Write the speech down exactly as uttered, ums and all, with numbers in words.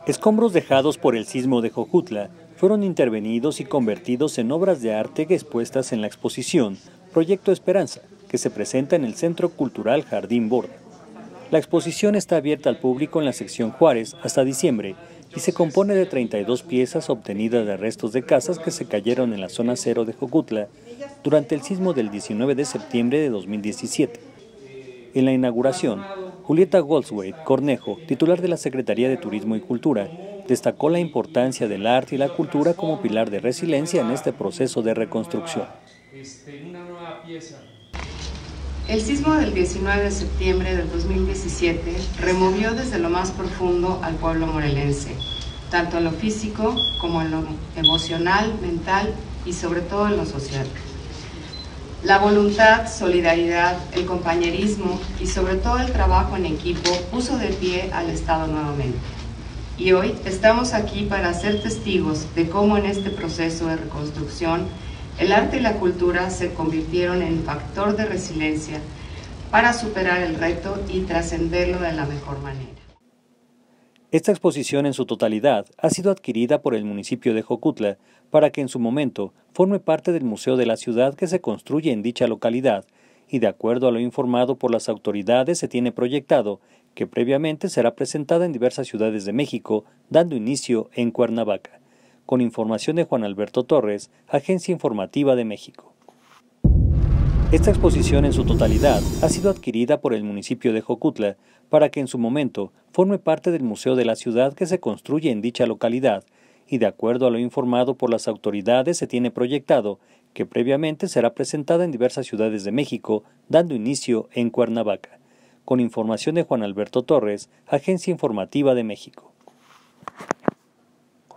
Escombros dejados por el sismo de Jojutla fueron intervenidos y convertidos en obras de arte expuestas en la exposición Proyecto Esperanza, que se presenta en el Centro Cultural Jardín Borda. La exposición está abierta al público en la sección Juárez hasta diciembre y se compone de treinta y dos piezas obtenidas de restos de casas que se cayeron en la zona cero de Jojutla durante el sismo del diecinueve de septiembre de dos mil diecisiete. En la inauguración, Julieta Goldswaite Cornejo, titular de la Secretaría de Turismo y Cultura, destacó la importancia del arte y la cultura como pilar de resiliencia en este proceso de reconstrucción. El sismo del diecinueve de septiembre del dos mil diecisiete removió desde lo más profundo al pueblo morelense, tanto en lo físico como en lo emocional, mental y sobre todo en lo social. La voluntad, solidaridad, el compañerismo y sobre todo el trabajo en equipo puso de pie al Estado nuevamente. Y hoy estamos aquí para ser testigos de cómo en este proceso de reconstrucción el arte y la cultura se convirtieron en factor de resiliencia para superar el reto y trascenderlo de la mejor manera. Esta exposición en su totalidad ha sido adquirida por el municipio de Jojutla para que en su momento forme parte del Museo de la Ciudad que se construye en dicha localidad y de acuerdo a lo informado por las autoridades se tiene proyectado que previamente será presentada en diversas ciudades de México, dando inicio en Cuernavaca. Con información de Juan Alberto Torres, Agencia Informativa de México. Esta exposición en su totalidad ha sido adquirida por el municipio de Jojutla para que en su momento forme parte del Museo de la Ciudad que se construye en dicha localidad y de acuerdo a lo informado por las autoridades se tiene proyectado que previamente será presentada en diversas ciudades de México, dando inicio en Cuernavaca. Con información de Juan Alberto Torres, Agencia Informativa de México.